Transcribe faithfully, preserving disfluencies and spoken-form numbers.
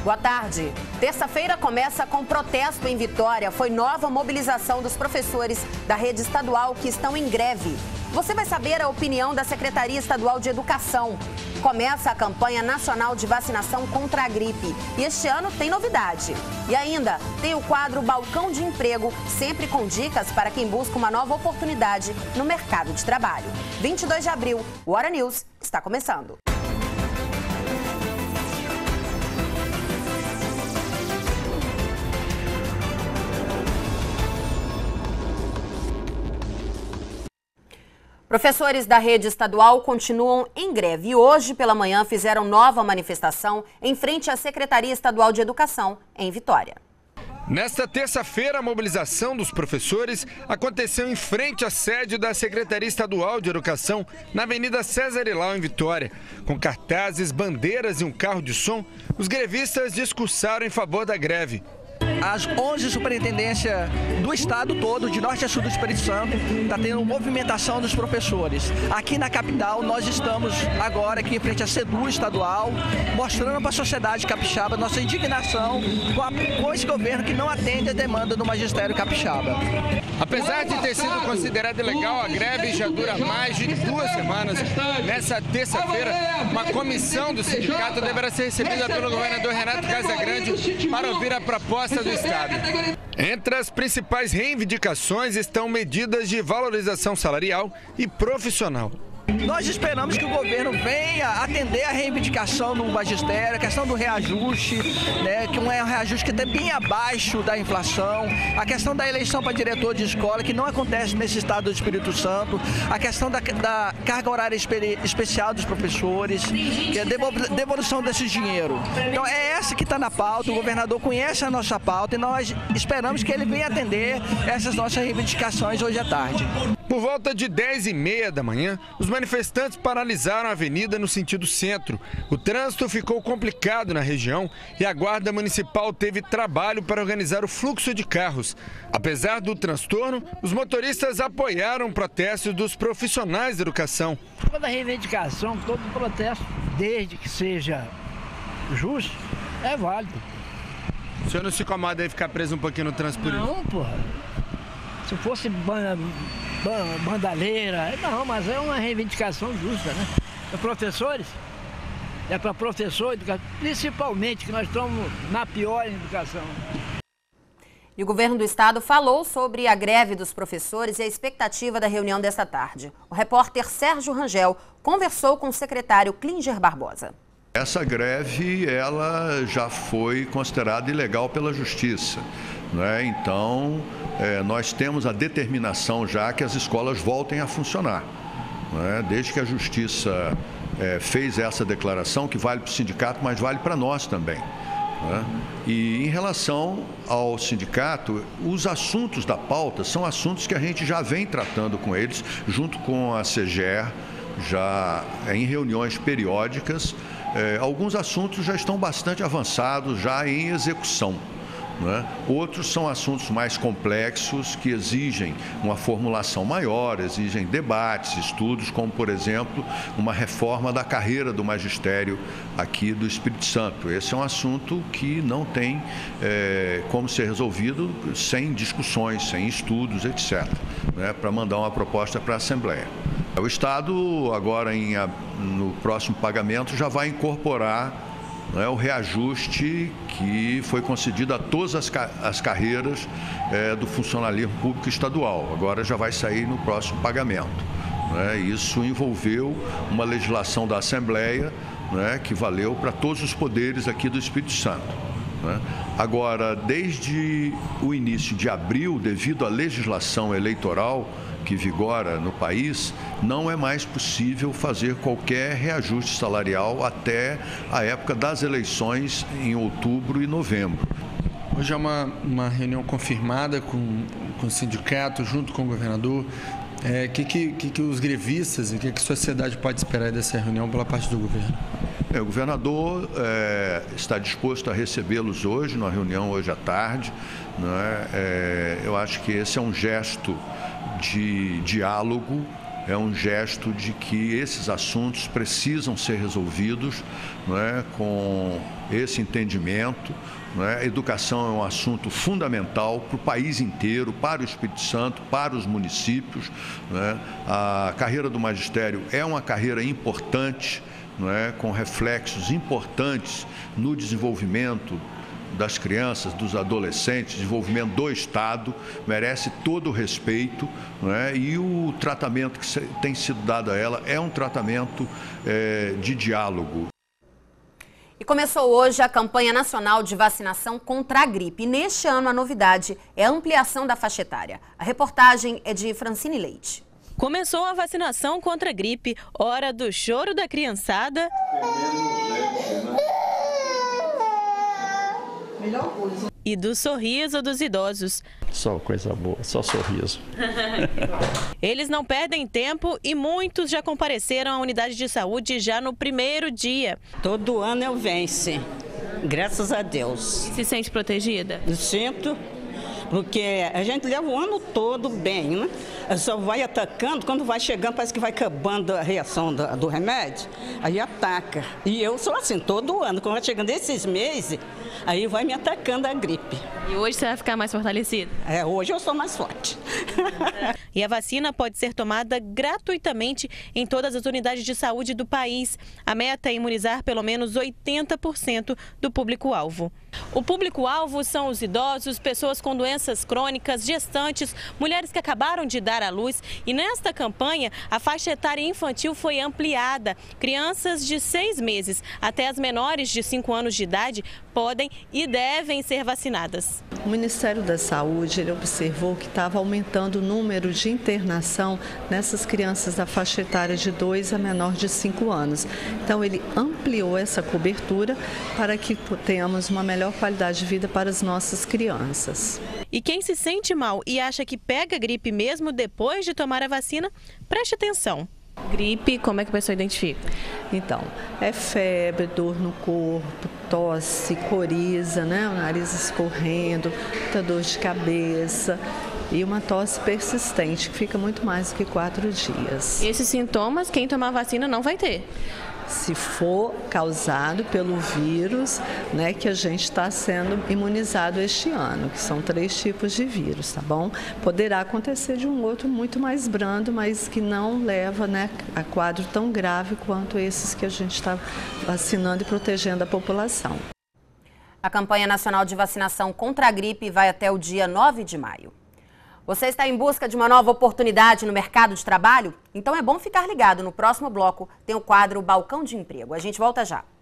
Boa tarde. Terça-feira começa com protesto em Vitória. Foi nova mobilização dos professores da rede estadual que estão em greve. Você vai saber a opinião da Secretaria Estadual de Educação. Começa a campanha nacional de vacinação contra a gripe. E este ano tem novidade. E ainda tem o quadro Balcão de Emprego, sempre com dicas para quem busca uma nova oportunidade no mercado de trabalho. vinte e dois de abril, o Hora News está começando. Professores da rede estadual continuam em greve e hoje pela manhã fizeram nova manifestação em frente à Secretaria Estadual de Educação, em Vitória. Nesta terça-feira, a mobilização dos professores aconteceu em frente à sede da Secretaria Estadual de Educação, na Avenida César Ilau, em Vitória. Com cartazes, bandeiras e um carro de som, os grevistas discursaram em favor da greve. As onze superintendências do estado todo, de norte a sul do Espírito Santo, está tendo movimentação dos professores. Aqui na capital, nós estamos agora aqui em frente à SEDU estadual, mostrando para a sociedade capixaba nossa indignação com, a, com esse governo que não atende a demanda do magistério capixaba. Apesar de ter sido considerada ilegal, a greve já dura mais de duas semanas. Nessa terça-feira, uma comissão do sindicato deverá ser recebida pelo governador Renato Casagrande para ouvir a proposta do Estado. Entre as principais reivindicações estão medidas de valorização salarial e profissional. Nós esperamos que o governo venha atender a reivindicação do magistério, a questão do reajuste, né, que um é um reajuste que está bem abaixo da inflação, a questão da eleição para diretor de escola, que não acontece nesse estado do Espírito Santo, a questão da, da carga horária espe especial dos professores, que é a devolução desse dinheiro. Então é essa que está na pauta, o governador conhece a nossa pauta e nós esperamos que ele venha atender essas nossas reivindicações hoje à tarde. Por volta de dez e meia da manhã, os manifestantes paralisaram a avenida no sentido centro. O trânsito ficou complicado na região e a Guarda Municipal teve trabalho para organizar o fluxo de carros. Apesar do transtorno, os motoristas apoiaram o protesto dos profissionais da educação. Toda reivindicação, todo protesto, desde que seja justo, é válido. O senhor não se incomoda aí ficar preso um pouquinho no trânsito por isso? Não, porra. Se fosse banda, bandaleira, não, mas é uma reivindicação justa, né? É professores, é para professor, educação, principalmente que nós estamos na pior educação. E o governo do estado falou sobre a greve dos professores e a expectativa da reunião desta tarde. O repórter Sérgio Rangel conversou com o secretário Klinger Barbosa. Essa greve, ela já foi considerada ilegal pela Justiça, né? Então, é, nós temos a determinação já que as escolas voltem a funcionar, né? Desde que a Justiça é, fez essa declaração, que vale para o sindicato, mas vale para nós também, né? E em relação ao sindicato, os assuntos da pauta são assuntos que a gente já vem tratando com eles, junto com a SEGER, já em reuniões periódicas. É, alguns assuntos já estão bastante avançados, já em execução, né? Outros são assuntos mais complexos, que exigem uma formulação maior, exigem debates, estudos, como, por exemplo, uma reforma da carreira do magistério aqui do Espírito Santo. Esse é um assunto que não tem é, como ser resolvido sem discussões, sem estudos, etcétera, né? Para mandar uma proposta para a Assembleia. O Estado, agora em, no próximo pagamento, já vai incorporar, né, o reajuste que foi concedido a todas as, as carreiras é, do funcionalismo público estadual. Agora já vai sair no próximo pagamento, né? Isso envolveu uma legislação da Assembleia, né, que valeu para todos os poderes aqui do Espírito Santo, né? Agora, desde o início de abril, devido à legislação eleitoral que vigora no país, não é mais possível fazer qualquer reajuste salarial até a época das eleições em outubro e novembro. Hoje é uma, uma reunião confirmada com, com o sindicato, junto com o governador. O é, que, que, que os grevistas e o que, que a sociedade pode esperar dessa reunião pela parte do governo? É, o governador é, está disposto a recebê-los hoje, numa reunião hoje à tarde, né? É, eu acho que esse é um gesto de diálogo, é um gesto de que esses assuntos precisam ser resolvidos, não é, com esse entendimento. A educação é um assunto fundamental para o país inteiro, para o Espírito Santo, para os municípios. Né? A carreira do magistério é uma carreira importante, não é? Com reflexos importantes no desenvolvimento das crianças, dos adolescentes, desenvolvimento do Estado, merece todo o respeito, não é? E o tratamento que tem sido dado a ela é um tratamento é, de diálogo. E começou hoje a campanha nacional de vacinação contra a gripe. E neste ano a novidade é a ampliação da faixa etária. A reportagem é de Francine Leite. Começou a vacinação contra a gripe, hora do choro da criançada e do sorriso dos idosos. Só coisa boa, só sorriso. Eles não perdem tempo e muitos já compareceram à unidade de saúde já no primeiro dia. Todo ano eu venço, graças a Deus. E se sente protegida? Eu sinto, porque a gente leva o ano todo bem, né? Só vai atacando, quando vai chegando parece que vai acabando a reação do, do remédio, aí ataca. E eu sou assim, todo ano, quando vai chegando esses meses, aí vai me atacando a gripe. E hoje você vai ficar mais fortalecida? É, hoje eu sou mais forte. E a vacina pode ser tomada gratuitamente em todas as unidades de saúde do país. A meta é imunizar pelo menos oitenta por cento do público-alvo. O público-alvo são os idosos, pessoas com doenças crônicas, gestantes, mulheres que acabaram de dar à luz. E nesta campanha, a faixa etária infantil foi ampliada. Crianças de seis meses até as menores de cinco anos de idade podem e devem ser vacinadas. O Ministério da Saúde ele observou que estava aumentando o número de internação nessas crianças da faixa etária de dois a menor de cinco anos. Então ele ampliou essa cobertura para que tenhamos uma melhor qualidade de vida para as nossas crianças. E quem se sente mal e acha que pega gripe mesmo depois de tomar a vacina, preste atenção. Gripe, como é que a pessoa identifica? Então, é febre, dor no corpo, tosse, coriza, né? O nariz escorrendo, muita dor de cabeça e uma tosse persistente, que fica muito mais do que quatro dias. Esses sintomas, quem tomar vacina não vai ter? Se for causado pelo vírus, né, que a gente está sendo imunizado este ano, que são três tipos de vírus, tá bom? Poderá acontecer de um outro muito mais brando, mas que não leva, né, a quadro tão grave quanto esses que a gente está vacinando e protegendo a população. A campanha nacional de vacinação contra a gripe vai até o dia nove de maio. Você está em busca de uma nova oportunidade no mercado de trabalho? Então é bom ficar ligado. No próximo bloco tem o quadro Balcão de Emprego. A gente volta já.